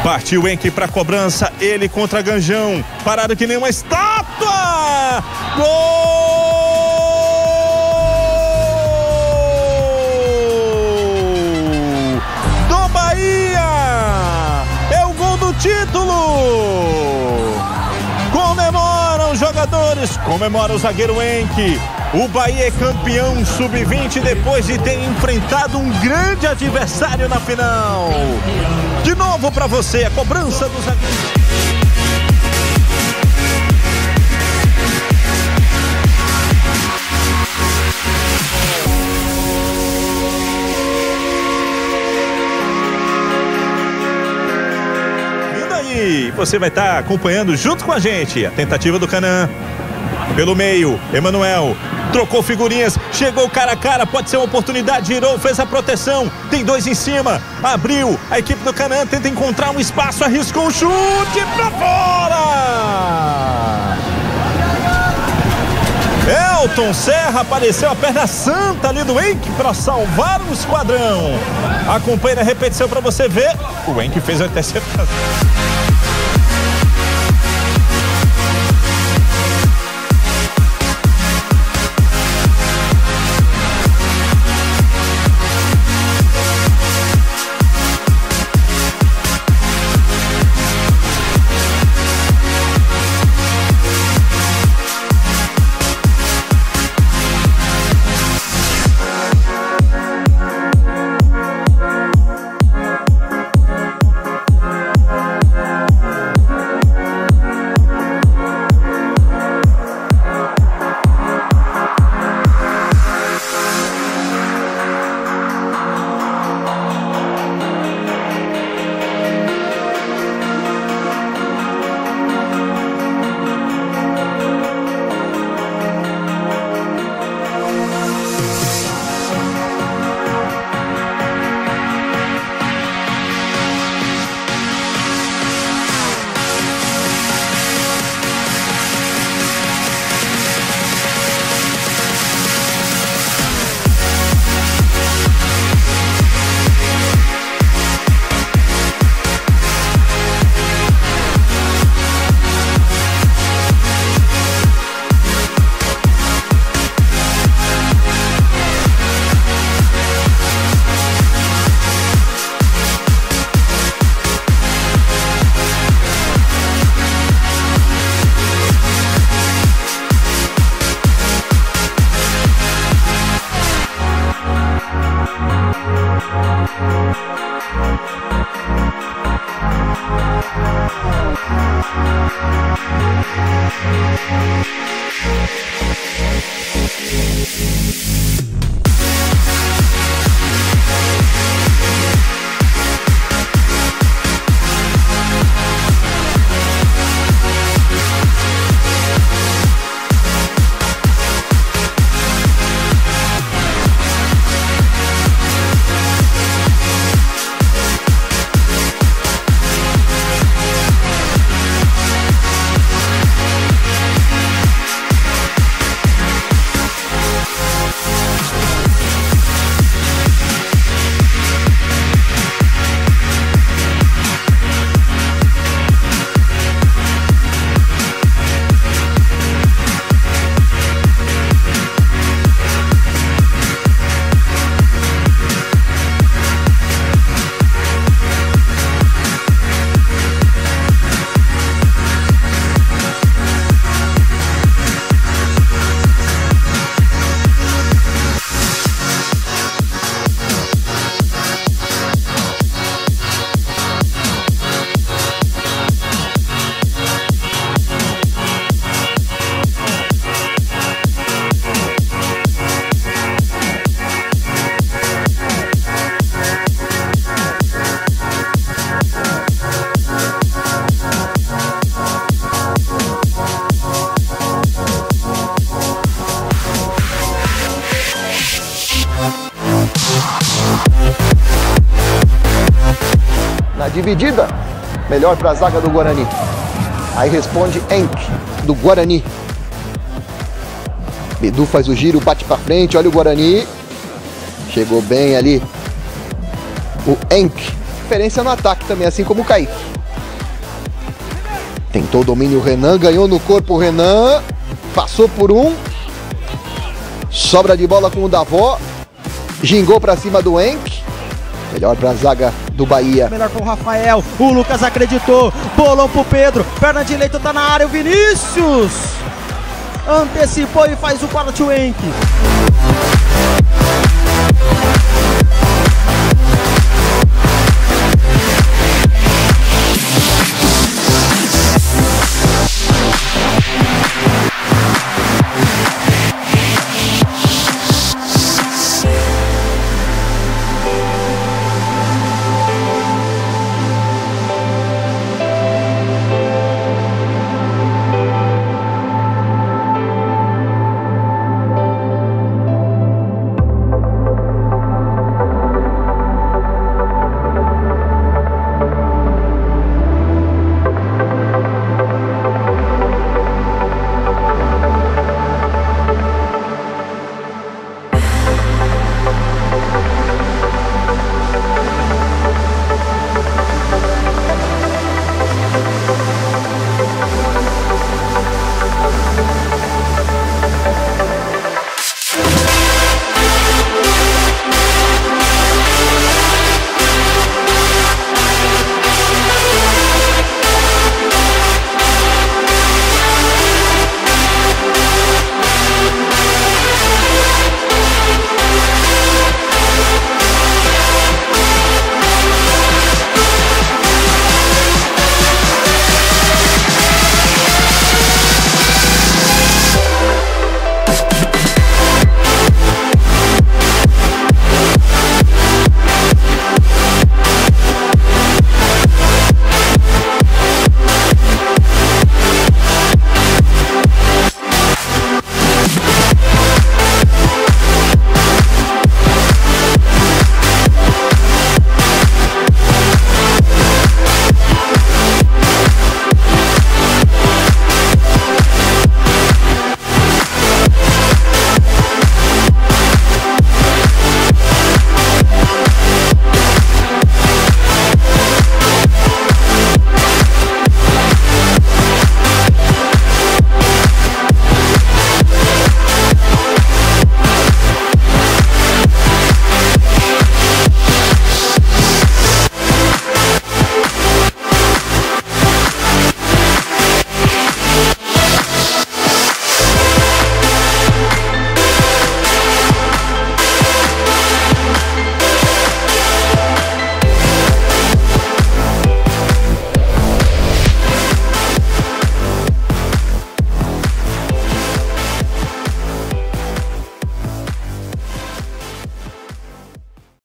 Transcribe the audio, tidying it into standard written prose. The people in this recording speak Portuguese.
Partiu Henk pra cobrança, ele contra Ganjão, parado que nem uma estátua! Gol do Bahia! É o gol do título! Comemoram os jogadores, comemora o zagueiro Henk. O Bahia é campeão sub-20 depois de ter enfrentado um grande adversário na final. De novo para você, a cobrança dos zagueiros. Vindo aí, você vai estar acompanhando junto com a gente a tentativa do Canaã. Pelo meio, Emanuel trocou figurinhas, chegou cara a cara, pode ser uma oportunidade, girou, fez a proteção, tem dois em cima, abriu, a equipe do Canaã tenta encontrar um espaço, arriscou o chute pra fora! Elton Serra apareceu, a perna santa ali do Henk para salvar o esquadrão. Acompanhe a repetição para você ver, o Henk fez a interceptação. Na dividida, melhor para a zaga do Guarani. Aí responde Henk, do Guarani. Bidu faz o giro, bate para frente, olha o Guarani. Chegou bem ali o Henk diferença no ataque também, assim como o Kaique. Tentou o domínio o Renan, ganhou no corpo o Renan, passou por um. Sobra de bola com o Davó, gingou pra cima do Henk. Melhor pra zaga do Bahia. Melhor com o Rafael, o Lucas acreditou, bolou pro Pedro, perna direita tá na área, o Vinícius antecipou e faz o 4 Henk.